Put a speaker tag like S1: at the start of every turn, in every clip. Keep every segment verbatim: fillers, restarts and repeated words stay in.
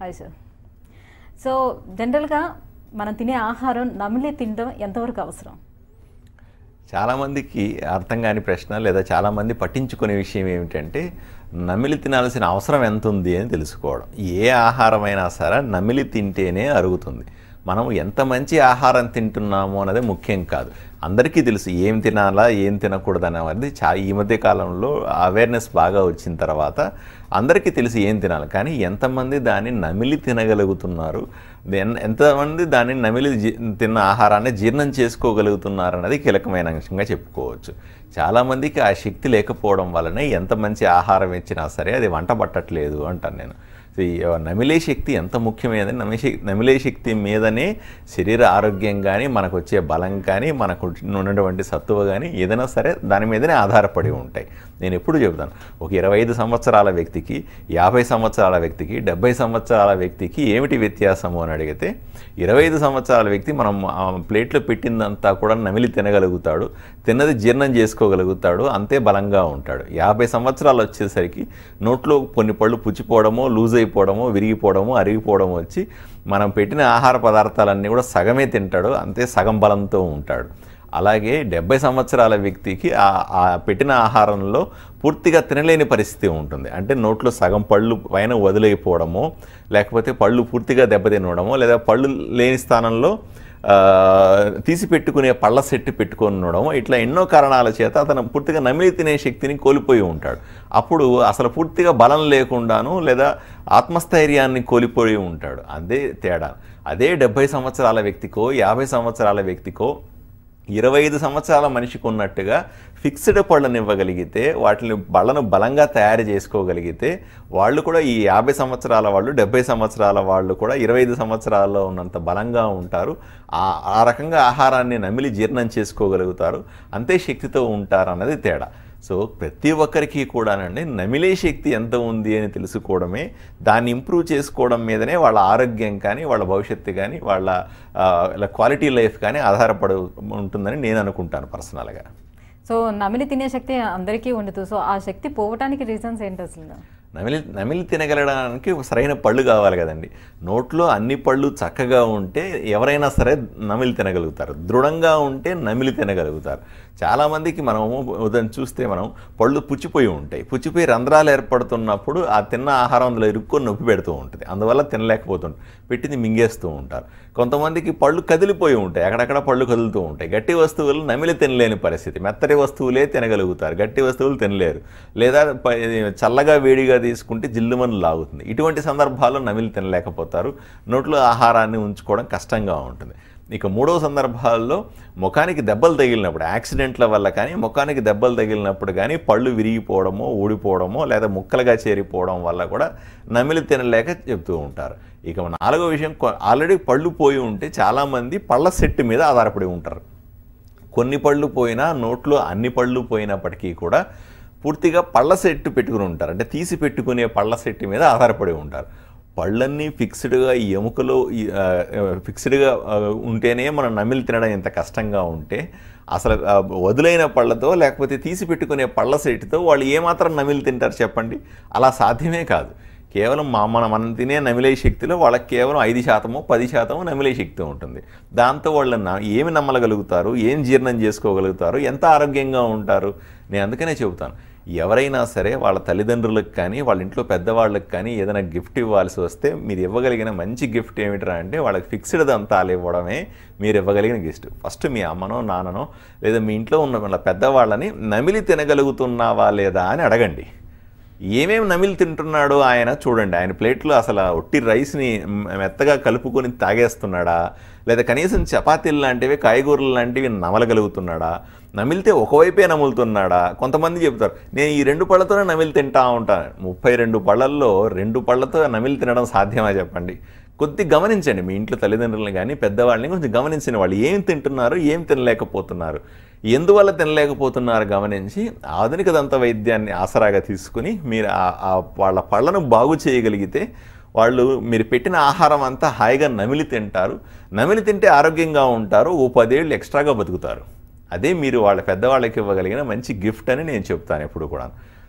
S1: Hi sir. So జనరల్గా మనం తినే ఆహారం నమిలి తినడం ఎంతవరకు అవసరం?
S2: చాలామందికి అర్థం కాని ప్రశ్న లేదా చాలామంది పట్టించుకునే విషయం ఏమిటంటే నమిలి తినాల్సిన అవసరం ఎంత ఉంది అని తెలుసుకోవడం. ఏ ఆహారమైనా సరే నమిలి తింటేనే అరుగుతుంది. మనం ఎంత మంచి ఆహారం తింటున్నామో అన్నది ముఖ్యం కాదు. అందరికీ తెలుసు ఏం తినాలా ఏం తినకూడదు అనేది. చా ఈ మధ్య కాలంలో అవేర్నెస్ బాగా వచ్చిన తర్వాత అందరికీ తెలిసి ఏం తినాలి, కానీ ఎంతమంది దాన్ని నమిలి తినగలుగుతున్నారు, ఎంతమంది దాన్ని నమిలి తిన్న ఆహారాన్ని జీర్ణం చేసుకోగలుగుతున్నారు అన్నది కీలకమైన అంశంగా చెప్పుకోవచ్చు. చాలామందికి ఆ శక్తి లేకపోవడం వల్లనే ఎంత మంచి ఆహారం ఇచ్చినా సరే అది వంట పట్టట్లేదు అంటాను నేను. నమిలే శక్తి ఎంత ముఖ్యమైనది. నమిలే నమిలే శక్తి మీదనే శరీర ఆరోగ్యం కానీ, మనకు వచ్చే బలం కానీ, మనకు ఉన్నటువంటి సత్తువ కానీ ఏదైనా సరే దాని మీదనే ఆధారపడి ఉంటాయి. నేను ఎప్పుడు చెబుతాను, ఒక ఇరవై ఐదు సంవత్సరాల వ్యక్తికి, యాభై సంవత్సరాల వ్యక్తికి, డెబ్బై సంవత్సరాల వ్యక్తికి ఏమిటి వ్యత్యాసము అని అడిగితే, ఇరవై ఐదు సంవత్సరాల వ్యక్తి మనం ప్లేట్లో పెట్టిందంతా కూడా నమిలి తినగలుగుతాడు, తిన్నది జీర్ణం చేసుకోగలుగుతాడు, అంతే బలంగా ఉంటాడు. యాభై సంవత్సరాలు వచ్చేసరికి నోట్లో కొన్ని పళ్ళు పుచ్చిపోవడమో, లూజ్ అయిపోవడమో, విరిగిపోవడమో, అరిగిపోవడమో వచ్చి మనం పెట్టిన ఆహార పదార్థాలన్నీ కూడా సగమే తింటాడు, అంతే సగం బలంతో ఉంటాడు. అలాగే డెబ్బై సంవత్సరాల వ్యక్తికి ఆ పెట్టిన ఆహారంలో పూర్తిగా తినలేని పరిస్థితి ఉంటుంది. అంటే నోట్లో సగం పళ్ళు పైన వదిలేకపోవడమో, లేకపోతే పళ్ళు పూర్తిగా దెబ్బతినడమో, లేదా పళ్ళు లేని స్థానంలో తీసి పెట్టుకునే పళ్ళ సెట్టు పెట్టుకొని ఉండడం, ఇట్లా ఎన్నో కారణాల చేత అతను పూర్తిగా నమిలి తినే శక్తిని కోల్పోయి ఉంటాడు. అప్పుడు అసలు పూర్తిగా బలం లేకుండాను లేదా ఆత్మస్థైర్యాన్ని కోల్పోయి ఉంటాడు. అదే తేడా. అదే డెబ్భై సంవత్సరాల వ్యక్తికో, యాభై సంవత్సరాల వ్యక్తికో, ఇరవై ఐదు సంవత్సరాల మనిషికి ఉన్నట్టుగా ఫిక్స్డ్ పళ్ళను ఇవ్వగలిగితే, వాటిని బళ్ళను బలంగా తయారు చేసుకోగలిగితే, వాళ్ళు కూడా ఈ యాభై సంవత్సరాల వాళ్ళు, డెబ్బై సంవత్సరాల వాళ్ళు కూడా ఇరవై ఐదు సంవత్సరాల్లో ఉన్నంత బలంగా ఉంటారు. ఆ రకంగా ఆహారాన్ని నమిలి జీర్ణం చేసుకోగలుగుతారు, అంతే శక్తితో ఉంటారు అన్నది తేడా. సో ప్రతి ఒక్కరికి కూడానండి నమిలే శక్తి ఎంత ఉంది అని తెలుసుకోవడమే, దాన్ని ఇంప్రూవ్ చేసుకోవడం మీదనే వాళ్ళ ఆరోగ్యం కానీ, వాళ్ళ భవిష్యత్తు కానీ, వాళ్ళ క్వాలిటీ లైఫ్ కానీ ఆధారపడి ఉంటుందని నేను అనుకుంటాను పర్సనల్గా.
S1: సో నమిలి తినే శక్తి అందరికీ ఉండదు. సో ఆ శక్తి పోవటానికి రీజన్స్ ఏంటి అసలు?
S2: నమిలి నమిలి తినగలడానికి సరైన పళ్ళు కావాలి కదండి. నోట్లో అన్ని పళ్ళు చక్కగా ఉంటే ఎవరైనా సరే నమిలి తినగలుగుతారు, దృఢంగా ఉంటే నమిలి తినగలుగుతారు. చాలామందికి మనం ఉదయం చూస్తే మనం పళ్ళు పుచ్చిపోయి ఉంటాయి, పుచ్చిపోయి రంధ్రాలు ఏర్పడుతున్నప్పుడు ఆ తిన్న ఆహారం అందులో ఇరుక్కొని నొప్పి పెడుతూ ఉంటుంది, అందువల్ల తినలేకపోతుంటారు, పెట్టింది మింగేస్తూ ఉంటారు. కొంతమందికి పళ్ళు కదిలిపోయి ఉంటాయి, అక్కడక్కడ పళ్ళు కదులుతూ ఉంటాయి. గట్టి వస్తువులు నమిలి తినలేని పరిస్థితి, మెత్తటి వస్తువులే తినగలుగుతారు, గట్టి వస్తువులు తినలేరు. లేదా చల్లగా వేడిగా తీసుకుంటే జిల్లుమని లాగుతుంది. ఇటువంటి సందర్భాల్లో నమిలి తినలేకపోతారు, నోట్లో ఆహారాన్ని ఉంచుకోవడం కష్టంగా ఉంటుంది. ఇక మూడవ సందర్భాల్లో ముఖానికి దెబ్బలు తగిలినప్పుడు, యాక్సిడెంట్ల వల్ల కానీ, ముఖానికి దెబ్బలు తగిలినప్పుడు కానీ పళ్ళు విరిగిపోవడమో, ఊడిపోవడమో, లేదా ముక్కలుగా చేరిపోవడం వల్ల కూడా నమిలి తినలేక చెప్తూ ఉంటారు. ఇక నాలుగో విషయం, ఆల్రెడీ పళ్ళు పోయి ఉంటే చాలామంది పళ్ళ సెట్టు మీద ఆధారపడి ఉంటారు. కొన్ని పళ్ళు పోయినా, నోట్లో అన్ని పళ్ళు పోయినప్పటికీ కూడా పూర్తిగా పళ్ళ సెట్టు పెట్టుకుని ఉంటారు, అంటే తీసి పెట్టుకునే పళ్ళ సెట్టు మీద ఆధారపడి ఉంటారు. పళ్ళన్నీ ఫిక్స్డ్గా ఈ ఎముకలో ఫిక్స్డ్గా ఉంటేనే మనం నమిలి తినడం ఎంత కష్టంగా ఉంటే, అసలు వదులైన పళ్ళతో లేకపోతే తీసి పెట్టుకునే పళ్ళ సెట్తో వాళ్ళు ఏమాత్రం నమిలి తింటారు చెప్పండి? అలా సాధ్యమే కాదు. కేవలం మా మన మనం తినే నమిలే శక్తిలో వాళ్ళకి కేవలం ఐదు శాతమో పది శాతమో నమిలే శక్తి ఉంటుంది. దాంతో వాళ్ళు ఏమి నమ్మలగలుగుతారు, ఏం జీర్ణం చేసుకోగలుగుతారు, ఎంత ఆరోగ్యంగా ఉంటారు? నేను అందుకనే చెబుతాను, ఎవరైనా సరే వాళ్ళ తల్లిదండ్రులకు కానీ, వాళ్ళ ఇంట్లో పెద్దవాళ్ళకి కానీ ఏదైనా గిఫ్ట్ ఇవ్వాల్సి వస్తే మీరు ఇవ్వగలిగిన మంచి గిఫ్ట్ ఏమిట్రా అంటే, వాళ్ళకి ఫిక్స్డ్ దంతాలు ఇవ్వడమే మీరు ఇవ్వగలిగిన గిఫ్ట్. ఫస్ట్ మీ అమ్మనో నాన్ననో లేదా మీ ఇంట్లో ఉన్న వాళ్ళ పెద్దవాళ్ళని నమిలి తినగలుగుతున్నావా లేదా అని అడగండి. ఏమేమి నమిలి తింటున్నాడో ఆయన చూడండి. ఆయన ప్లేట్లో అసలు ఒట్టి రైస్ని మెత్తగా కలుపుకొని తాగేస్తున్నాడా, లేదా కనీసం చపాతీలు లాంటివి, కాయగూరలు లాంటివి నమలగలుగుతున్నాడా, నమిలితే ఒకవైపే నములుతున్నాడా? కొంతమంది చెప్తారు నేను ఈ రెండు పళ్ళతోనే నమిలి తింటా ఉంటాను. ముప్పై రెండు పళ్ళల్లో రెండు పళ్ళతో నమిలి తినడం సాధ్యమా చెప్పండి? కొద్ది గమనించండి, మీ ఇంట్లో తల్లిదండ్రులను కానీ పెద్దవాళ్ళని కొంచెం గమనించండి, వాళ్ళు ఏం తింటున్నారు, ఏం తినలేకపోతున్నారు, ఎందువల్ల తినలేకపోతున్నారు గమనించి ఆధునిక దంత వైద్యాన్ని ఆసరాగా తీసుకుని మీరు వాళ్ళ పళ్ళను బాగు చేయగలిగితే వాళ్ళు మీరు పెట్టిన ఆహారం అంతా హాయిగా నమిలి తింటారు. నమిలి తింటే ఆరోగ్యంగా ఉంటారు, ఓ పదేళ్ళు ఎక్స్ట్రాగా బతుకుతారు. అదే మీరు వాళ్ళ పెద్దవాళ్ళకి ఇవ్వగలిగిన మంచి గిఫ్ట్ అని నేను చెప్తాను ఎప్పుడు కూడా.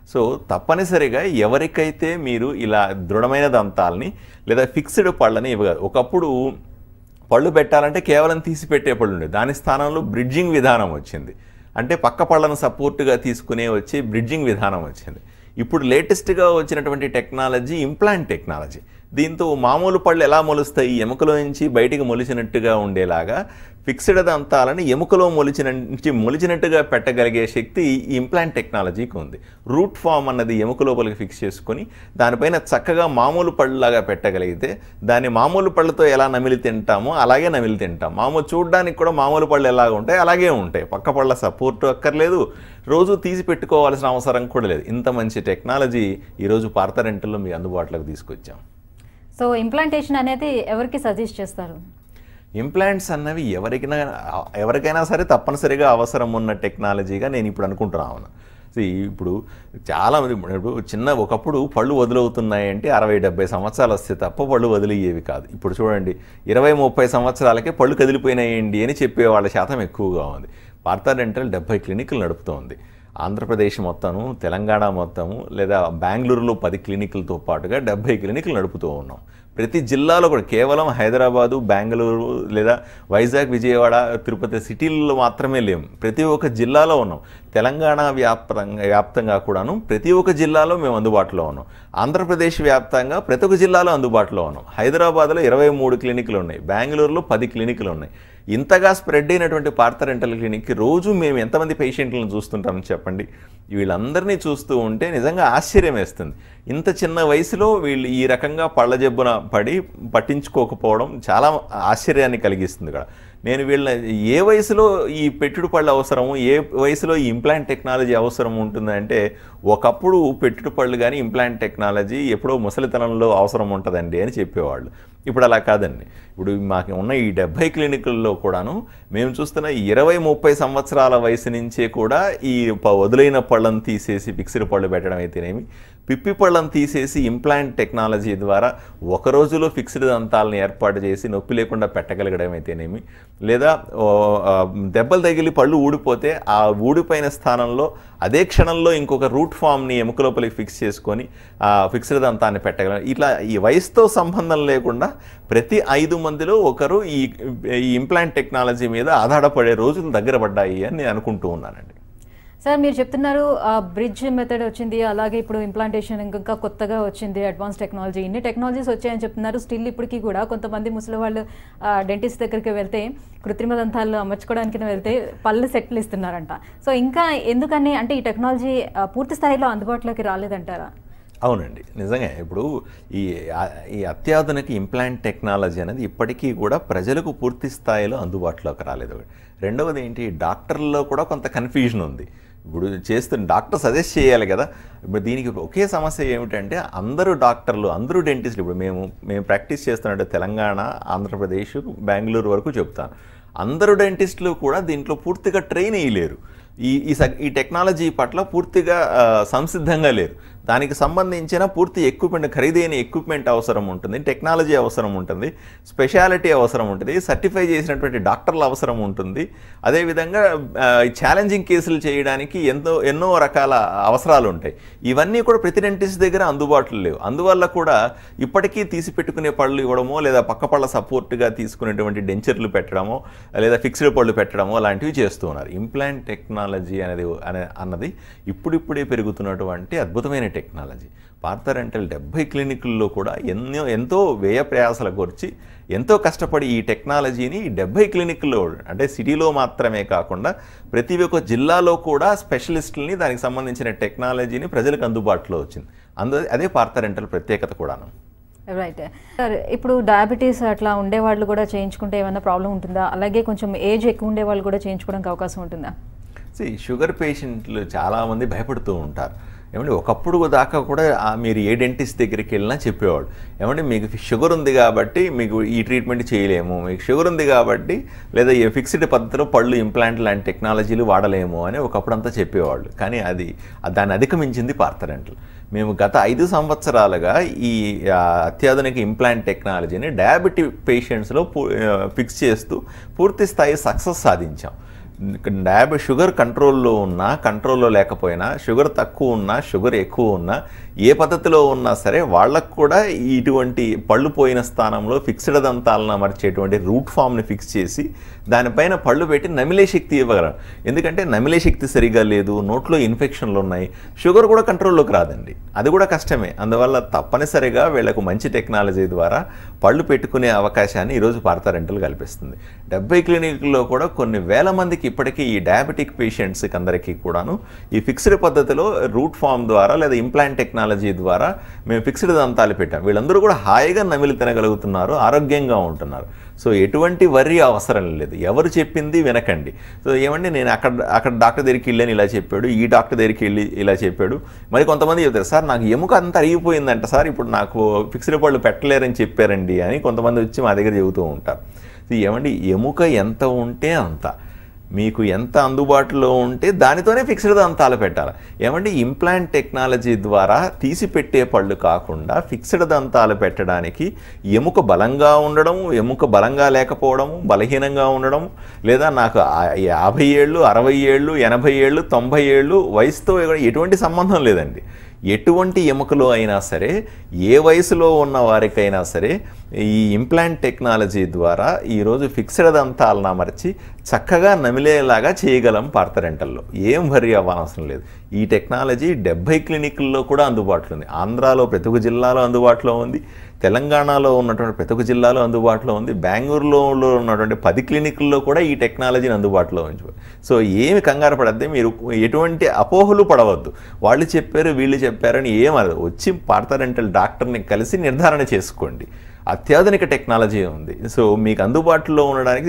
S2: సో తప్పనిసరిగా ఎవరికైతే మీరు ఇలా దృఢమైన దంతాలని లేదా ఫిక్స్డ్ పళ్ళని ఇవ్వగలరు. ఒకప్పుడు పళ్ళు పెట్టాలంటే కేవలం తీసి పెట్టే పళ్ళు ఉండేది. దాని స్థానంలో బ్రిడ్జింగ్ విధానం వచ్చింది. అంటే పక్క పళ్ళను సపోర్టుగా తీసుకునే వచ్చి బ్రిడ్జింగ్ విధానం వచ్చింది. ఇప్పుడు లేటెస్ట్గా వచ్చినటువంటి టెక్నాలజీ ఇంప్లాంట్ టెక్నాలజీ. దీంతో మామూలు పళ్ళు ఎలా మొలుస్తాయి, ఎముకలో నుంచి బయటికి మొలిచినట్టుగా ఉండేలాగా ఫిక్స్డ్ దంతాలని ఎముకలో మొలిచిన నుంచి మొలిచినట్టుగా పెట్టగలిగే శక్తి ఈ ఇంప్లాంట్ టెక్నాలజీకి ఉంది. రూట్ ఫామ్ అన్నది ఎముక లోపలికి ఫిక్స్ చేసుకొని దానిపైన చక్కగా మామూలు పళ్ళలాగా పెట్టగలిగితే దాన్ని మామూలు పళ్ళతో ఎలా నమిలి తింటామో అలాగే నమిలి తింటాం. మామూలు చూడడానికి కూడా మామూలు పళ్ళు ఎలాగ ఉంటాయి అలాగే ఉంటాయి. పక్క పళ్ళ సపోర్టు అక్కర్లేదు, రోజు తీసి పెట్టుకోవాల్సిన అవసరం కూడా లేదు. ఇంత మంచి టెక్నాలజీ ఈరోజు పార్థ డెంటల్లో మీ అందుబాటులోకి తీసుకొచ్చాం.
S1: సో ఇంప్లాంటేషన్ అనేది ఎవరికి సజెస్ట్ చేస్తారు?
S2: ఇంప్లాంట్స్ అన్నవి ఎవరికైనా ఎవరికైనా సరే తప్పనిసరిగా అవసరం ఉన్న టెక్నాలజీగా నేను ఇప్పుడు అనుకుంటున్నాను. ఇప్పుడు చాలామంది ఇప్పుడు చిన్న ఒకప్పుడు పళ్ళు వదులవుతున్నాయంటే అరవై డెబ్బై సంవత్సరాలు వస్తే తప్ప పళ్ళు వదిలేయేవి కాదు. ఇప్పుడు చూడండి ఇరవై ముప్పై సంవత్సరాలకే పళ్ళు కదిలిపోయినాయండి అని చెప్పే వాళ్ళ శాతం ఎక్కువగా ఉంది. పార్థ డెంటల్ డెబ్బై క్లినిక్లు నడుపుతోంది. ఆంధ్రప్రదేశ్ మొత్తము, తెలంగాణ మొత్తము, లేదా బెంగళూరులో పది క్లినిక్లతో పాటుగా డెబ్బై క్లినిక్లు నడుపుతూ ఉన్నాం. ప్రతి జిల్లాలో కూడా కేవలం హైదరాబాదు, బెంగళూరు లేదా వైజాగ్, విజయవాడ, తిరుపతి సిటీల్లో మాత్రమే లేము. ప్రతి ఒక్క జిల్లాలో ఉన్నాం. తెలంగాణ వ్యాప్తంగా వ్యాప్తంగా కూడాను ప్రతి ఒక్క జిల్లాలో మేము అందుబాటులో ఉన్నాం. ఆంధ్రప్రదేశ్ వ్యాప్తంగా ప్రతి ఒక్క జిల్లాలో అందుబాటులో ఉన్నాం. హైదరాబాద్లో ఇరవై మూడు క్లినిక్లు ఉన్నాయి, బెంగళూరులో పది క్లినిక్లు ఉన్నాయి. ఇంతగా స్ప్రెడ్ అయినటువంటి పార్థ డెంటల్ క్లినిక్కి రోజు మేము ఎంతమంది పేషెంట్లను చూస్తుంటామని చెప్పండి. వీళ్ళందరినీ చూస్తూ ఉంటే నిజంగా ఆశ్చర్యం వేస్తుంది. ఇంత చిన్న వయసులో వీళ్ళు ఈ రకంగా పళ్ళ జబ్బున పడి పట్టించుకోకపోవడం చాలా ఆశ్చర్యాన్ని కలిగిస్తుంది కూడా. నేను వీళ్ళ ఏ వయసులో ఈ పెట్టుడు పళ్ళు అవసరము, ఏ వయసులో ఈ ఇంప్లాంట్ టెక్నాలజీ అవసరం ఉంటుందంటే ఒకప్పుడు పెట్టుడు పళ్ళు కానీ ఇంప్లాంట్ టెక్నాలజీ ఎప్పుడో ముసలితనంలో అవసరం ఉంటుందండి అని చెప్పేవాళ్ళు. ఇప్పుడు అలా కాదండి. ఇప్పుడు మాకు ఉన్న ఈ డెబ్బై క్లినికుల్లో కూడాను మేము చూస్తున్న ఇరవై ముప్పై సంవత్సరాల వయసు నుంచే కూడా ఈ వదులైన పళ్ళను తీసేసి ఫిక్స్డ్ పళ్ళు పెట్టడం అయితేనేమి, పిప్పి పళ్ళను తీసేసి ఇంప్లాంట్ టెక్నాలజీ ద్వారా ఒక రోజులో ఫిక్స్డ్ దంతాలను ఏర్పాటు చేసి నొప్పి లేకుండా పెట్టగలగడం అయితేనేమి, లేదా దెబ్బలు తగిలి పళ్ళు ఊడిపోతే ఆ ఊడిపోయిన స్థానంలో అదే క్షణంలో ఇంకొక రూట్ ఫామ్ని ఎముక లోపలికి ఫిక్స్ చేసుకొని ఆ ఫిక్స్డ్ దంతాన్ని పెట్టగలం. ఇట్లా ఈ వయసుతో సంబంధం లేకుండా ప్రతి ఐదు మందిలో ఒకరు ఈ ఈ ఇంప్లాంట్ టెక్నాలజీ మీద ఆధారపడే రోజులు దగ్గర పడ్డాయి అని నేను అనుకుంటూ ఉన్నానండి.
S1: సార్ మీరు చెప్తున్నారు బ్రిడ్జ్ మెథడ్ వచ్చింది, అలాగే ఇప్పుడు ఇంప్లాంటేషన్ ఇంకా కొత్తగా వచ్చింది, అడ్వాన్స్ టెక్నాలజీ, ఇన్ని టెక్నాలజీస్ వచ్చాయని చెప్తున్నారు. స్టిల్ ఇప్పటికీ కూడా కొంతమంది ముసలి వాళ్ళు డెంటిస్ట్ దగ్గరికి వెళ్తే కృత్రిమ దంతాలు అమర్చుకోవడానికి వెళ్తే పళ్ళు సెట్లు ఇస్తున్నారంట. సో ఇంకా ఎందుకని అంటే ఈ టెక్నాలజీ పూర్తి స్థాయిలో అందుబాటులోకి రాలేదంటారా?
S2: అవునండి, నిజంగా ఇప్పుడు ఈ ఈ అత్యాధునిక ఇంప్లాంట్ టెక్నాలజీ అనేది ఇప్పటికీ కూడా ప్రజలకు పూర్తి స్థాయిలో అందుబాటులోకి రాలేదు. రెండవది ఏంటి, డాక్టర్లలో కూడా కొంత కన్ఫ్యూజన్ ఉంది. ఇప్పుడు చేస్తున్న డాక్టర్ సజెస్ట్ చేయాలి కదా. ఇప్పుడు దీనికి ఒకే సమస్య ఏమిటంటే అందరూ డాక్టర్లు, అందరూ డెంటిస్టులు, ఇప్పుడు మేము మేము ప్రాక్టీస్ చేస్తున్నట్టు తెలంగాణ, ఆంధ్రప్రదేశ్, బెంగళూరు వరకు చెప్తాను, అందరూ డెంటిస్టులు కూడా దీంట్లో పూర్తిగా ట్రైన్ అయ్యలేరు. ఈ ఈ టెక్నాలజీ పట్ల పూర్తిగా సంసిద్ధంగా లేరు. దానికి సంబంధించిన పూర్తి ఎక్విప్మెంట్, ఖరీదైన ఎక్విప్మెంట్ అవసరం ఉంటుంది, టెక్నాలజీ అవసరం ఉంటుంది, స్పెషాలిటీ అవసరం ఉంటుంది, సర్టిఫై చేసినటువంటి డాక్టర్ల అవసరం ఉంటుంది. అదేవిధంగా ఛాలెంజింగ్ కేసులు చేయడానికి ఎంతో ఎన్నో రకాల అవసరాలు ఉంటాయి. ఇవన్నీ కూడా ప్రతి డెంటిస్ట్ దగ్గర అందుబాటులో లేవు. అందువల్ల కూడా ఇప్పటికీ తీసి పెట్టుకునే పళ్ళు ఇవ్వడమో లేదా పక్క పళ్ళ సపోర్ట్గా తీసుకునేటువంటి డెంచర్లు పెట్టడమో లేదా ఫిక్స్డ్ పళ్ళు పెట్టడమో అలాంటివి చేస్తూ ఉన్నారు. ఇంప్లాంట్ టెక్నాలజీ అనేది అనే అన్నది ఇప్పుడిప్పుడే పెరుగుతున్నటువంటి అద్భుతమైన టెక్నాలజీ. పార్థ డెంటల్ డెబ్బై క్లినిక్ల్లో కూడా ఎన్నో ఎంతో వ్యయ ప్రయాసాల గురించి ఎంతో కష్టపడి ఈ టెక్నాలజీని డెబ్బై క్లినిక్ల్లో, అంటే సిటీలో మాత్రమే కాకుండా ప్రతి ఒక్క జిల్లాలో కూడా స్పెషలిస్టులని దానికి సంబంధించిన టెక్నాలజీని ప్రజలకు అందుబాటులో వచ్చింది. అందు అదే పార్థ డెంటల్ ప్రత్యేకత కూడాను.
S1: రైట్ సార్, ఇప్పుడు డయాబెటీస్ అట్లా ఉండేవాళ్ళు కూడా చేయించుకుంటే ఏమైనా ప్రాబ్లం ఉంటుందా? అలాగే కొంచెం ఏజ్ ఎక్కువ ఉండే వాళ్ళు కూడా చేయించుకోవడానికి అవకాశం ఉంటుందా?
S2: సి షుగర్ పేషెంట్లు చాలామంది భయపడుతూ ఉంటారు. ఏమంటే ఒకప్పుడు దాకా కూడా మీరు ఏ డెంటిస్ట్ దగ్గరికి వెళ్ళినా చెప్పేవాడు, ఏమంటే మీకు షుగర్ ఉంది కాబట్టి మీకు ఈ ట్రీట్మెంట్ చేయలేము, మీకు షుగర్ ఉంది కాబట్టి లేదా ఏ ఫిక్స్డ్ పద్ధతిలో పళ్ళు ఇంప్లాంట్ లాంటి టెక్నాలజీలు వాడలేము అని ఒకప్పుడు అంతా చెప్పేవాళ్ళు. కానీ అది దాన్ని అధిగమించింది పార్థ డెంటల్. మేము గత ఐదు సంవత్సరాలుగా ఈ అత్యాధునిక ఇంప్లాంట్ టెక్నాలజీని డయాబెటిక్ పేషెంట్స్లో ఫిక్స్ చేస్తూ పూర్తి స్థాయి సక్సెస్ సాధించాం. డయాబె షుగర్ కంట్రోల్లో ఉన్నా కంట్రోల్లో లేకపోయినా, షుగర్ తక్కువ ఉన్నా షుగర్ ఎక్కువ ఉన్నా, ఏ పద్ధతిలో ఉన్నా సరే వాళ్ళకు కూడా ఇటువంటి పళ్ళు పోయిన స్థానంలో ఫిక్స్డ్ దంతాలను అమర్చేటువంటి రూట్ ఫామ్ని ఫిక్స్ చేసి దానిపైన పళ్ళు పెట్టి నమిలే శక్తి ఇవ్వగలం. ఎందుకంటే నమిలే శక్తి సరిగా లేదు, నోట్లో ఇన్ఫెక్షన్లు ఉన్నాయి, షుగర్ కూడా కంట్రోల్లోకి రాదండి, అది కూడా కష్టమే. అందువల్ల తప్పనిసరిగా వీళ్లకు మంచి టెక్నాలజీ ద్వారా పళ్ళు పెట్టుకునే అవకాశాన్ని ఈరోజు పార్థ డెంటల్ కల్పిస్తుంది. డెబ్బై క్లినిక్ల్లో కూడా కొన్ని వేల మందికి ఇప్పటికీ ఈ డయాబెటిక్ పేషెంట్స్కి అందరికీ కూడాను ఈ ఫిక్స్డ్ పద్ధతిలో రూట్ ఫామ్ ద్వారా లేదా ఇంప్లాంట్ టెక్నాలజీ ద్వారా మేము ఫిక్స్డ్ దంతాలు పెట్టాం. వీళ్ళందరూ కూడా హాయిగా నమిలి తినగలుగుతున్నారు, ఆరోగ్యంగా ఉంటున్నారు. సో ఎటువంటి వర్రీ అవసరం లేదు, ఎవరు చెప్పింది వినకండి. సో ఏమంటే నేను అక్కడ అక్కడ డాక్టర్ దగ్గరికి వెళ్ళాను ఇలా చెప్పాడు, ఈ డాక్టర్ దగ్గరికి వెళ్ళి ఇలా చెప్పాడు. మరి కొంతమంది చెప్తారు, సార్ నాకు ఎముక అంతా అరిగిపోయిందంట సార్, ఇప్పుడు నాకు ఫిక్స్డ్ పళ్ళు పెట్టలేరని చెప్పారండి అని కొంతమంది వచ్చి మా దగ్గర చెబుతూ ఉంటారు. సో ఏమండి ఎముక ఎంత ఉంటే అంత, మీకు ఎంత అందుబాటులో ఉంటే దానితోనే ఫిక్స్డ్ దంతాలు పెట్టాలి. ఏమంటే ఇంప్లాంట్ టెక్నాలజీ ద్వారా తీసి పెట్టే పళ్ళు కాకుండా ఫిక్స్డ్ దంతాలు పెట్టడానికి ఎముక బలంగా ఉండడం, ఎముక బలంగా లేకపోవడం, బలహీనంగా ఉండడం, లేదా నాకు యాభై ఏళ్ళు అరవై ఏళ్ళు ఎనభై ఏళ్ళు తొంభై ఏళ్ళు వయసుతో ఎటువంటి సంబంధం లేదండి. ఎటువంటి ఎముకలో అయినా సరే, ఏ వయసులో ఉన్న వారికైనా సరే ఈ ఇంప్లాంట్ టెక్నాలజీ ద్వారా ఈరోజు ఫిక్స్డ్ దంతాలను అమర్చి చక్కగా నమిలేలాగా చేయగలం పార్థ డెంటల్లో. ఏం వరి అవ్వనవసరం లేదు. ఈ టెక్నాలజీ డెబ్బై క్లినిక్ల్లో కూడా అందుబాటులో ఉంది. ఆంధ్రాలో ప్రతి ఒక్క జిల్లాలో అందుబాటులో ఉంది, తెలంగాణలో ఉన్నటువంటి ప్రతి ఒక్క జిల్లాలో అందుబాటులో ఉంది, బెంగళూరులో ఉన్నటువంటి పది క్లినిక్ల్లో కూడా ఈ టెక్నాలజీని అందుబాటులో ఉంచు. సో ఏమి కంగారు పడద్దు, మీరు ఎటువంటి అపోహలు పడవద్దు. వాళ్ళు చెప్పారు వీళ్ళు చెప్పారని ఏమదు, వచ్చి పార్థ డెంటల్ డాక్టర్ని కలిసి నిర్ధారణ చేసుకోండి. అత్యాధునిక టెక్నాలజీ ఉంది. సో మీకు అందుబాటులో ఉండడానికి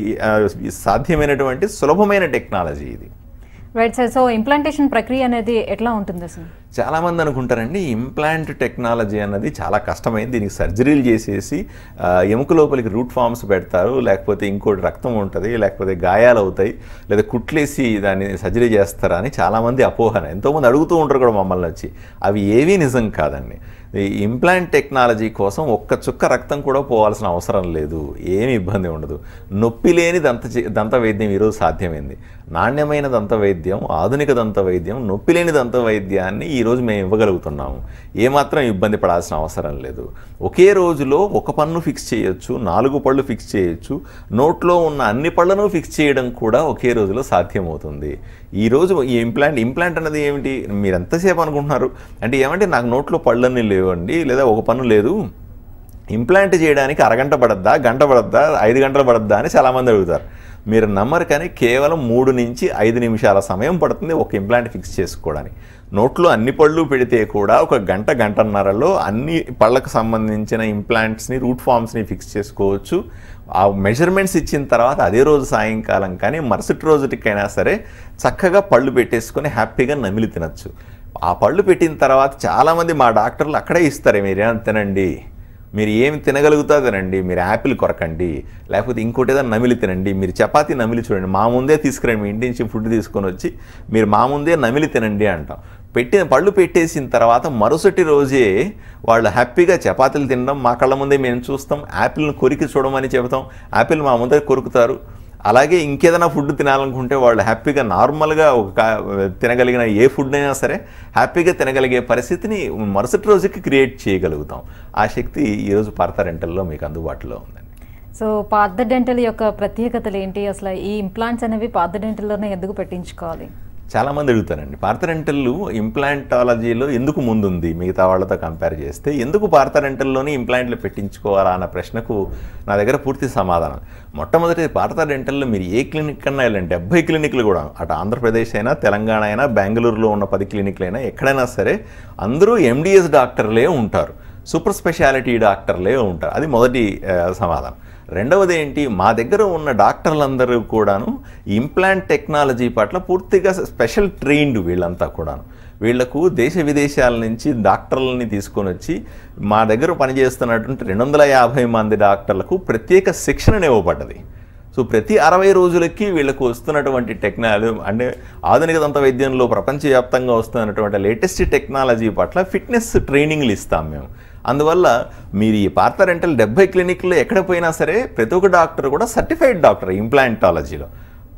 S2: సాధ్యమైనటువంటి సులభమైన టెక్నాలజీ ఇది.
S1: Right sir. సో ఇంప్లాంటేషన్ ప్రక్రియ అనేది ఎట్లా ఉంటుంది సార్?
S2: చాలామంది అనుకుంటారండి ఇంప్లాంట్ టెక్నాలజీ అన్నది చాలా కష్టమైంది, దీనికి సర్జరీలు చేసేసి ఎముక లోపలికి రూట్ ఫామ్స్ పెడతారు, లేకపోతే ఇంకోటి రక్తం ఉంటుంది, లేకపోతే గాయాలు అవుతాయి, లేదా కుట్లేసి దాన్ని సర్జరీ చేస్తారా అని చాలామంది అపోహన. ఎంతోమంది అడుగుతూ ఉంటారు కూడా మమ్మల్ని వచ్చి. అవి ఏవీ నిజం కాదండి. ఈ ఇంప్లాంట్ టెక్నాలజీ కోసం ఒక్క చుక్క రక్తం కూడా పోవాల్సిన అవసరం లేదు, ఏమి ఇబ్బంది ఉండదు. నొప్పి లేని దంత దంత వైద్యం ఈరోజు సాధ్యమైంది. నాణ్యమైన దంత వైద్యం, ఆధునిక దంత వైద్యం, నొప్పి లేని దంత వైద్యాన్ని ఈరోజు మేము ఇవ్వగలుగుతున్నాము. ఏమాత్రం ఇబ్బంది పడాల్సిన అవసరం లేదు. ఒకే రోజులో ఒక పన్ను ఫిక్స్ చేయొచ్చు, నాలుగు పళ్ళు ఫిక్స్ చేయొచ్చు, నోట్లో ఉన్న అన్ని పళ్ళను ఫిక్స్ చేయడం కూడా ఒకే రోజులో సాధ్యమవుతుంది. ఈరోజు ఈ ఇంప్లాంట్ ఇంప్లాంట్ అనేది ఏమిటి మీరు ఎంతసేపు అనుకుంటున్నారు అంటే, ఏమంటే నాకు నోట్లో పళ్ళన్నీ లేవండి, లేదా ఒక పన్ను లేదు, ఇంప్లాంట్ చేయడానికి అరగంట పడద్దా, గంట పడద్దా, ఐదు గంటలు పడద్దా అని చాలామంది అడుగుతారు. మీరు నమ్మరు కానీ కేవలం మూడు నుంచి ఐదు నిమిషాల సమయం పడుతుంది ఒక ఇంప్లాంట్ ఫిక్స్ చేసుకోవడానికి. నోట్లో అన్ని పళ్ళు పెడితే కూడా ఒక గంట గంటన్నరలో అన్ని పళ్ళకు సంబంధించిన ఇంప్లాంట్స్ని రూట్ ఫామ్స్ని ఫిక్స్ చేసుకోవచ్చు. ఆ మెజర్మెంట్స్ ఇచ్చిన తర్వాత అదే రోజు సాయంకాలం కానీ మరుసటి రోజుటికైనా సరే చక్కగా పళ్ళు పెట్టేసుకొని హ్యాపీగా నమిలి తినచ్చు. ఆ పళ్ళు పెట్టిన తర్వాత చాలామంది మా డాక్టర్లు అక్కడే ఇస్తారు, మీరేమైనా తినండి, మీరు ఏమి తినగలుగుతా తినండి, మీరు యాపిల్ కొరకండి, లేకపోతే ఇంకోటి ఏదైనా నమిలి తినండి, మీరు చపాతీ నమిలి చూడండి, మా ముందే తీసుకురండి, మీ ఇంటి నుంచి ఫుడ్ తీసుకొని వచ్చి మీరు మా ముందే నమిలి తినండి అంటాం. పెట్టిన పళ్ళు పెట్టేసిన తర్వాత మరుసటి రోజే వాళ్ళు హ్యాపీగా చపాతీలు తినడం మా కళ్ళ ముందే మేము చూస్తాం, యాపిల్ని కొరికి చూడమని చెబుతాం, యాపిల్ మా ముందే కొరుకుతారు. అలాగే ఇంకేదైనా ఫుడ్ తినాలనుకుంటే వాళ్ళు హ్యాపీగా నార్మల్గా ఒక తినగలిగిన ఏ ఫుడ్ అయినా సరే హ్యాపీగా తినగలిగే పరిస్థితిని మరుసటి రోజుకి క్రియేట్ చేయగలుగుతాం. ఆ శక్తి ఈరోజు పార్థ డెంటల్లో మీకు అందుబాటులో ఉందండి.
S1: సో పార్థ డెంటల్ యొక్క ప్రత్యేకతలు ఏంటి, అసలు ఈ ఇంప్లాంట్స్ అనేవి పార్థ డెంటల్లోనే ఎందుకు పెట్టించుకోవాలి?
S2: చాలామంది అడుగుతారండి పార్థ డెంటల్ ఇంప్లాంటాలజీలో ఎందుకు ముందుంది మిగతా వాళ్ళతో కంపేర్ చేస్తే, ఎందుకు పార్థ డెంటల్లోని ఇంప్లాంట్లు పెట్టించుకోవాలా అన్న ప్రశ్నకు నా దగ్గర పూర్తి సమాధానం. మొట్టమొదటి పార్థ డెంటల్లో మీరు ఏ క్లినిక్ కన్నా వెళ్ళండి, డెబ్బై క్లినిక్లు కూడా, అటు ఆంధ్రప్రదేశ్ అయినా తెలంగాణ అయినా బెంగళూరులో ఉన్న పది క్లినిక్లు అయినా ఎక్కడైనా సరే అందరూ ఎండిఎస్ డాక్టర్లే ఉంటారు, సూపర్ స్పెషాలిటీ డాక్టర్లే ఉంటారు. అది మొదటి సమాధానం. రెండవది ఏంటి, మా దగ్గర ఉన్న డాక్టర్లందరూ కూడాను ఇంప్లాంట్ టెక్నాలజీ పట్ల పూర్తిగా స్పెషల్ ట్రైన్డ్ వీళ్ళంతా కూడాను. వీళ్లకు దేశ విదేశాల నుంచి డాక్టర్లని తీసుకొని వచ్చి మా దగ్గర పనిచేస్తున్నటువంటి రెండు వందల యాభై మంది డాక్టర్లకు ప్రత్యేక శిక్షణ ఇవ్వబడ్డది. సో ప్రతి అరవై రోజులకి వీళ్ళకు వస్తున్నటువంటి టెక్నాలజీ అంటే ఆధునిక దంత వైద్యంలో ప్రపంచవ్యాప్తంగా వస్తున్నటువంటి లేటెస్ట్ టెక్నాలజీ పట్ల ఫిట్నెస్ ట్రైనింగ్లు ఇస్తాం మేము. అందువల్ల మీరు ఈ పార్థ డెంటల్ డెబ్బై క్లినిక్లో ఎక్కడ పోయినా సరే ప్రతి ఒక్క డాక్టర్ కూడా సర్టిఫైడ్ డాక్టర్ ఇంప్లాంటాలజీలో.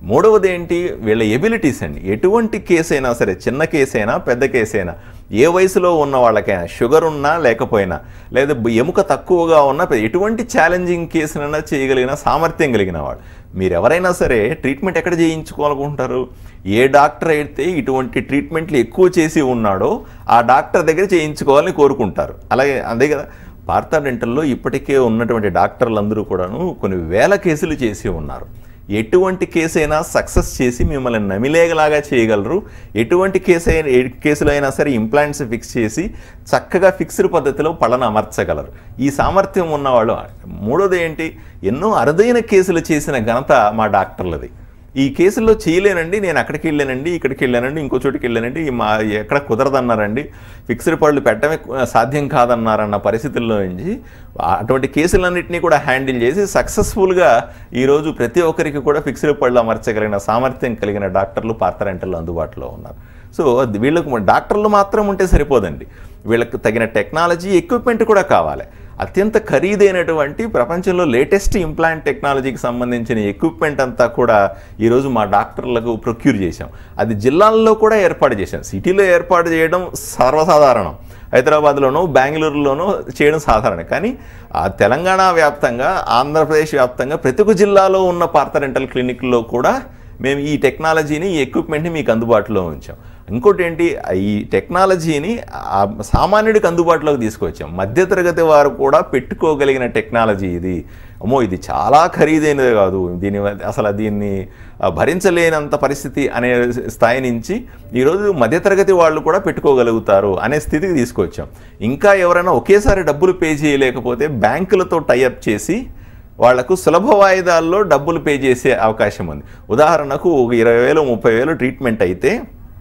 S2: మూడవది ఏంటి, వీళ్ళ ఎబిలిటీస్ అండి. ఎటువంటి కేసు అయినా సరే, చిన్న కేసు అయినా పెద్ద కేసు అయినా, ఏ వయసులో ఉన్న వాళ్ళకైనా, షుగర్ ఉన్నా లేకపోయినా, లేదా ఎముక తక్కువగా ఉన్నా, ఎటువంటి ఛాలెంజింగ్ కేసునైనా చేయగలిగిన సామర్థ్యం కలిగిన వాడు. మీరు ఎవరైనా సరే ట్రీట్మెంట్ ఎక్కడ చేయించుకోవాలనుకుంటారు? ఏ డాక్టర్ అయితే ఇటువంటి ట్రీట్మెంట్లు ఎక్కువ చేసి ఉన్నాడో ఆ డాక్టర్ దగ్గర చేయించుకోవాలని కోరుకుంటారు. అలాగే అదే కదా, పార్థ డెంటల్లో ఇప్పటికే ఉన్నటువంటి డాక్టర్లందరూ కూడాను కొన్ని వేల కేసులు చేసి ఉన్నారు. ఎటువంటి కేసు అయినా సక్సెస్ చేసి మిమ్మల్ని నమిలేగలాగా చేయగలరు. ఎటువంటి కేసు అయినా కేసులో అయినా సరే ఇంప్లాంట్స్ ఫిక్స్ చేసి చక్కగా ఫిక్స్డ్ పద్ధతిలో పళ్ళను అమర్చగలరు. ఈ సామర్థ్యం ఉన్నవాళ్ళు. మూడోది ఏంటి, ఎన్నో అరుదైన కేసులు చేసిన ఘనత మా డాక్టర్లది. ఈ కేసుల్లో చేయలేనండి, నేను అక్కడికి వెళ్ళానండి, ఇక్కడికి వెళ్ళానండి, ఇంకో చోటుకి వెళ్ళానండి, మా ఎక్కడ కుదరదన్నారండి, ఫిక్స్డ్ పళ్ళు పెట్టడమే సాధ్యం కాదన్నారన్న పరిస్థితుల్లో నుంచి అటువంటి కేసులన్నింటినీ కూడా హ్యాండిల్ చేసి సక్సెస్ఫుల్గా ఈరోజు ప్రతి ఒక్కరికి కూడా ఫిక్స్డ్ పళ్ళు అమర్చగలిగిన సామర్థ్యం కలిగిన డాక్టర్లు పార్థ డెంటల్లో అందుబాటులో ఉన్నారు. సో వీళ్ళకు డాక్టర్లు మాత్రం ఉంటే సరిపోదండి, వీళ్ళకి తగిన టెక్నాలజీ, ఎక్విప్మెంట్ కూడా కావాలి. అత్యంత ఖరీదైనటువంటి ప్రపంచంలో లేటెస్ట్ ఇంప్లాంట్ టెక్నాలజీకి సంబంధించిన ఎక్విప్మెంట్ అంతా కూడా ఈరోజు మా డాక్టర్లకు ప్రొక్యూర్ చేశాం. అది జిల్లాల్లో కూడా ఏర్పాటు చేశాం. సిటీలో ఏర్పాటు చేయడం సర్వసాధారణం, హైదరాబాద్లోనూ బెంగళూరులోనూ చేయడం సాధారణం. కానీ ఆ తెలంగాణ వ్యాప్తంగా, ఆంధ్రప్రదేశ్ వ్యాప్తంగా ప్రతి ఒక్క జిల్లాలో ఉన్న పార్థ డెంటల్ క్లినిక్లో కూడా మేము ఈ టెక్నాలజీని, ఈ ఎక్విప్మెంట్ని మీకు అందుబాటులో ఉంచాం. ఇంకోటి ఏంటి, ఈ టెక్నాలజీని సామాన్యుడికి అందుబాటులోకి తీసుకొచ్చాం. మధ్యతరగతి వారు కూడా పెట్టుకోగలిగిన టెక్నాలజీ ఇది. అమ్మో, ఇది చాలా ఖరీదైనది కాదు, దీని అసలు దీన్ని భరించలేనంత పరిస్థితి అనే స్థాయి నుంచి ఈరోజు మధ్యతరగతి వాళ్ళు కూడా పెట్టుకోగలుగుతారు అనే స్థితికి తీసుకొచ్చాం. ఇంకా ఎవరైనా ఒకేసారి డబ్బులు పే చేయలేకపోతే బ్యాంకులతో టైఅప్ చేసి వాళ్లకు సులభ వాయిదాల్లో డబ్బులు పే చేసే అవకాశం ఉంది. ఉదాహరణకు ఒక ఇరవై వేలు ముప్పై వేలు ట్రీట్మెంట్ అయితే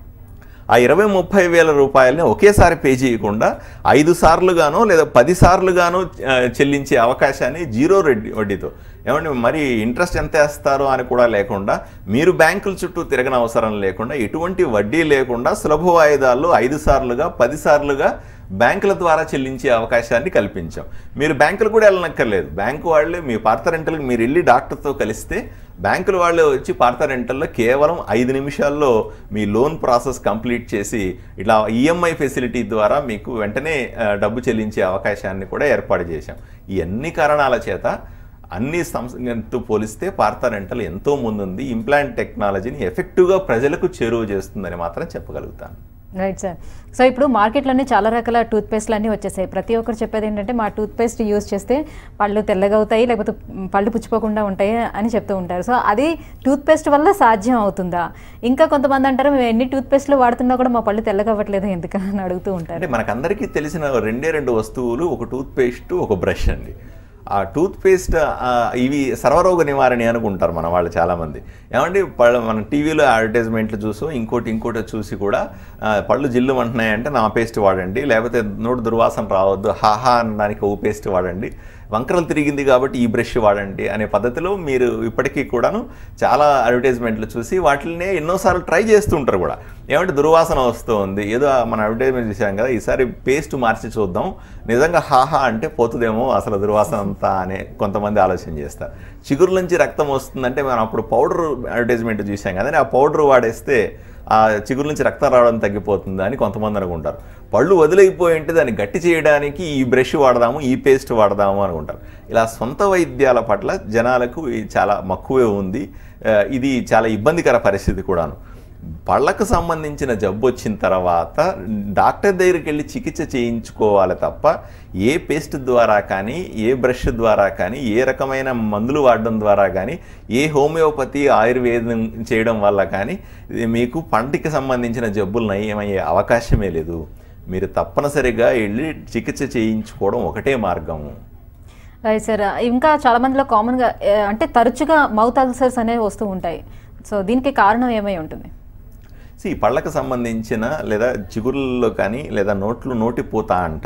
S2: ఆ ఇరవై ముప్పై వేల రూపాయలని ఒకేసారి పే చేయకుండా ఐదు సార్లుగానో లేదా పది సార్లుగానో చెల్లించే అవకాశాన్ని జీరో రెడ్డి వడ్డీతో, ఏమంటే మరి ఇంట్రెస్ట్ ఎంత వేస్తారో అని కూడా లేకుండా, మీరు బ్యాంకుల చుట్టూ తిరగని అవసరం లేకుండా, ఎటువంటి వడ్డీ లేకుండా సులభ వాయిదాల్లో ఐదు సార్లుగా పది సార్లుగా బ్యాంకుల ద్వారా చెల్లించే అవకాశాన్ని కల్పించాం. మీరు బ్యాంకులు కూడా వెళ్ళనక్కర్లేదు. బ్యాంకు వాళ్ళే మీ పార్థ డెంటల్కి మీరు వెళ్ళి డాక్టర్తో కలిస్తే బ్యాంకుల వాళ్ళే వచ్చి పార్థ డెంటల్లో కేవలం ఐదు నిమిషాల్లో మీ లోన్ ప్రాసెస్ కంప్లీట్ చేసి ఇట్లా ఈఎంఐ ఫెసిలిటీ ద్వారా మీకు వెంటనే డబ్బు చెల్లించే అవకాశాన్ని కూడా ఏర్పాటు చేశాం. ఈ అన్ని కారణాల చేత అన్ని సంస్థలతో పోలిస్తే పార్థ డెంటల్ ఎంతో ముందుంది. ఇంప్లాంట్ టెక్నాలజీని ఎఫెక్టివ్గా ప్రజలకు చేరువ చేస్తుందని మాత్రం చెప్పగలుగుతాను.
S1: Right sir. సో ఇప్పుడు మార్కెట్లోనే చాలా రకాల టూత్పేస్ట్లు అన్నీ వచ్చేసాయి. ప్రతి ఒక్కరు చెప్పేది ఏంటంటే మా టూత్పేస్ట్ యూజ్ చేస్తే పళ్ళు తెల్లగా అవుతాయి, లేకపోతే పళ్ళు పుచ్చిపోకుండా ఉంటాయి అని చెప్తూ ఉంటారు. సో అది టూత్పేస్ట్ వల్ల సాధ్యం అవుతుందా? ఇంకా కొంతమంది అంటారు మేము ఎన్ని టూత్పేస్ట్లు వాడుతున్నా కూడా మా పళ్ళు తెల్లగా అవ్వట్లేదు ఎందుకని అడుగుతూ ఉంటారు.
S2: అంటే మనకందరికీ తెలిసిన రెండే రెండు వస్తువులు, ఒక టూత్పేస్ట్, ఒక బ్రష్ అండి. ఆ టూత్పేస్ట్ ఇవి సర్వరోగ నివారణి అనుకుంటారు మన వాళ్ళు చాలామంది. ఏమంటే పళ్ళు మనం టీవీలో అడ్వర్టైజ్మెంట్లు చూసో ఇంకోటి ఇంకోటి చూసి కూడా పళ్ళు జిల్లు అంటున్నాయంటే నా పేస్ట్ వాడండి, లేకపోతే నోటి దుర్వాసన రావద్దు హాహా అనడానికి ఓ పేస్ట్ వాడండి, వంకరలు తిరిగింది కాబట్టి ఈ బ్రష్ వాడండి అనే పద్ధతిలో మీరు ఇప్పటికీ కూడాను చాలా అడ్వర్టైజ్మెంట్లు చూసి వాటిని ఎన్నోసార్లు ట్రై చేస్తుంటారు కూడా. ఏమంటే దుర్వాసన వస్తుంది, ఏదో మన అడ్వర్టైజ్మెంట్ చూసాం కదా, ఈసారి పేస్ట్ మార్చి చూద్దాం, నిజంగా హాహా అంటే పోతుందేమో అసలు దుర్వాసన అంతా అనే కొంతమంది ఆలోచన చేస్తారు. చిగురు నుంచి రక్తం వస్తుందంటే మనం అప్పుడు పౌడర్ అడ్వర్టైజ్మెంట్ చూసాం కదా, ఆ పౌడర్ వాడేస్తే ఆ చిగురు నుంచి రక్తం రావడం తగ్గిపోతుంది అని కొంతమంది అనుకుంటారు. పళ్ళు వదిలేకపోయి ఉంటే దాన్ని గట్టి చేయడానికి ఈ బ్రష్ వాడదాము, ఈ పేస్ట్ వాడదాము అనుకుంటారు. ఇలా సొంత వైద్యాల పట్ల జనాలకు చాలా మక్కువే ఉంది. ఇది చాలా ఇబ్బందికర పరిస్థితి కూడాను. పళ్ళకు సంబంధించిన జబ్బు వచ్చిన తర్వాత డాక్టర్ దగ్గరికి వెళ్ళి చికిత్స చేయించుకోవాలి తప్ప ఏ పేస్ట్ ద్వారా కానీ, ఏ బ్రష్ ద్వారా కానీ, ఏ రకమైన మందులు వాడడం ద్వారా కానీ, ఏ హోమియోపతి ఆయుర్వేదం చేయడం వల్ల కానీ మీకు పంటికి సంబంధించిన జబ్బులు నయమయ్యే అవకాశమే లేదు. మీరు తప్పనిసరిగా వెళ్ళి చికిత్స చేయించుకోవడం ఒకటే మార్గము.
S1: Right sir. ఇంకా చాలామందిలో కామన్గా అంటే తరచుగా మౌత్ అల్సర్స్ అనేవి వస్తూ ఉంటాయి. సో దీనికి కారణం ఏమై ఉంటుంది?
S2: సి పళ్ళకు సంబంధించిన లేదా చిగురుల్లో కానీ లేదా నోట్లు నోటిపోత అంటారు.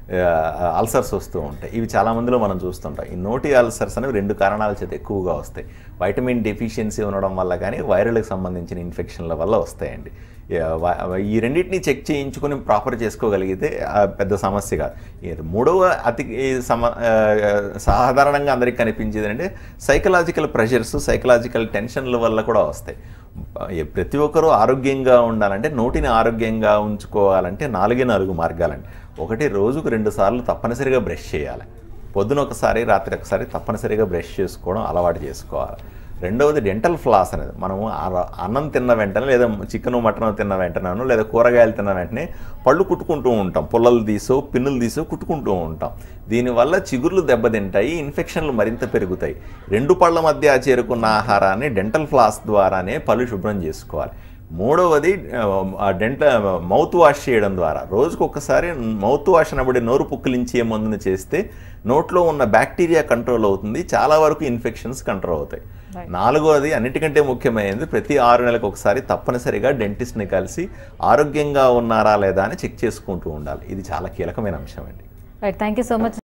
S2: అల్సర్స్ వస్తూ ఉంటాయి. ఇవి చాలామందిలో మనం చూస్తుంటాం. ఈ నోటి అల్సర్స్ అనేవి రెండు కారణాల చేత ఎక్కువగా వస్తాయి. వైటమిన్ డెఫిషియన్సీ ఉండడం వల్ల కానీ వైరల్కి సంబంధించిన ఇన్ఫెక్షన్ల వల్ల వస్తాయండి. ఈ రెండింటిని చెక్ చేయించుకొని ప్రాపర్ చేసుకోగలిగితే పెద్ద సమస్య కాదు. మూడవ అతి సమ సాధారణంగా అందరికీ కనిపించేది అంటే సైకలాజికల్ ప్రెషర్స్, సైకలాజికల్ టెన్షన్ల వల్ల కూడా వస్తాయి. ప్రతి ఒక్కరూ ఆరోగ్యంగా ఉండాలంటే, నోటిని ఆరోగ్యంగా ఉంచుకోవాలంటే నాలుగే నాలుగు మార్గాలండి. ఒకటి, రోజుకు రెండు సార్లు తప్పనిసరిగా బ్రష్ చేయాలి. పొద్దున ఒకసారి, రాత్రి ఒకసారి తప్పనిసరిగా బ్రష్ చేసుకోవడం అలవాటు చేసుకోవాలి. రెండవది డెంటల్ ఫ్లాస్ అనేది. మనము అన్నం తిన్న వెంటనే లేదా చికెను మటన్ తిన్న వెంటనే లేదా కూరగాయలు తిన్న వెంటనే పళ్ళు కుట్టుకుంటూ ఉంటాం. పుల్లలు తీసో పిన్నులు తీసో కుట్టుకుంటూ ఉంటాం. దీనివల్ల చిగుర్లు దెబ్బతింటాయి, ఇన్ఫెక్షన్లు మరింత పెరుగుతాయి. రెండు పళ్ళ మధ్య చేరుకున్న ఆహారాన్ని డెంటల్ ఫ్లాస్ ద్వారానే పళ్ళు శుభ్రం చేసుకోవాలి. మూడవది డెంట మౌత్ వాష్ చేయడం ద్వారా. రోజుకు ఒక్కసారి మౌత్ వాష్ అనబడి నోరు పుక్కిలించే మందుని చేస్తే నోట్లో ఉన్న బ్యాక్టీరియా కంట్రోల్ అవుతుంది, చాలా వరకు ఇన్ఫెక్షన్స్ కంట్రోల్ అవుతాయి. నాలుగవది అన్నిటికంటే ముఖ్యమైనది, ప్రతి ఆరు నెలలకు ఒకసారి తప్పనిసరిగా డెంటిస్ట్ని కలిసి ఆరోగ్యంగా ఉన్నారా లేదా అని చెక్ చేసుకుంటూ ఉండాలి. ఇది చాలా కీలకమైన అంశం అండి.
S1: Right, thank you so much.